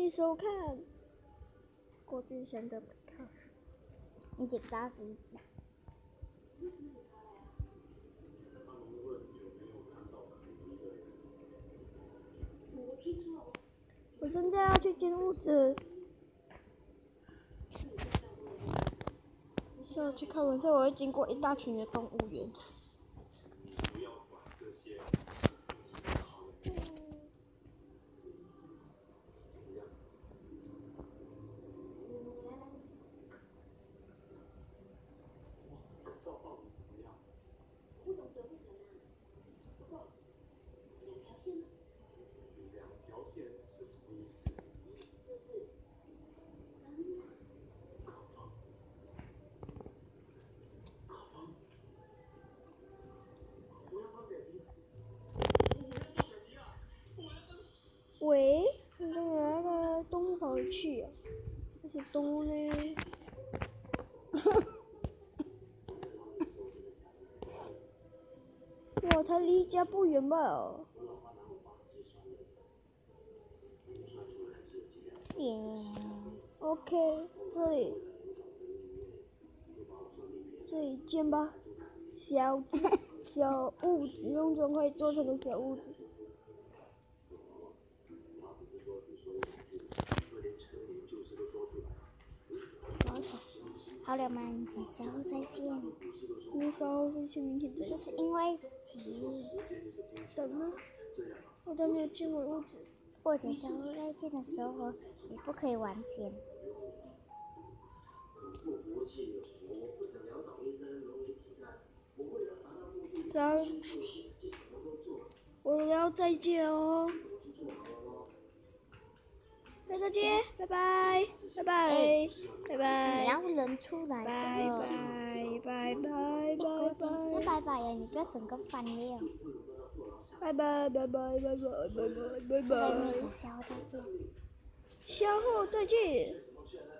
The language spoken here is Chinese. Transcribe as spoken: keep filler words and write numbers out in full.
迎收看郭俊祥的 McAllister。 你给大声一点。 我现在要去进屋子，现在去开门，所以我会经过一大群的动物园。喂，刚刚有那个动物跑回去啊，那些动物呢？哇，它离家不远吧？哦。OK， 这里，这里见吧，小子，小屋子，用砖块做成的小屋子。 好了吗？你讲稍后再见。 你稍后再见，明天再见。 就是因为急。 等吗？我都没有进我屋子。 或者稍后再见的时候，你不可以玩先。 早，我要再见哦。再见，拜拜，拜拜， 欸、 拜拜。 你要认出来的。 拜拜，拜拜，拜拜。 先拜拜呀，你不要整个翻脸。 拜拜，拜拜，拜拜，拜拜，拜拜。 稍后再见。 稍后再见。